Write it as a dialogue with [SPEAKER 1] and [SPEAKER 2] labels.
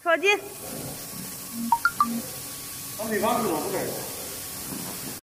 [SPEAKER 1] 手机。
[SPEAKER 2] 当地方式我不给。